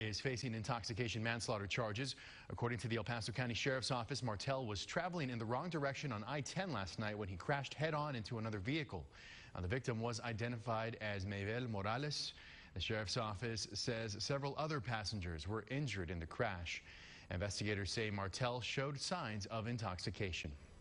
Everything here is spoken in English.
is facing intoxication manslaughter charges. According to the El Paso County Sheriff's Office, Martel was traveling in the wrong direction on I-10 last night when he crashed head-on into another vehicle. The victim was identified as Maybel Morales. The Sheriff's Office says several other passengers were injured in the crash. Investigators say Martel showed signs of intoxication.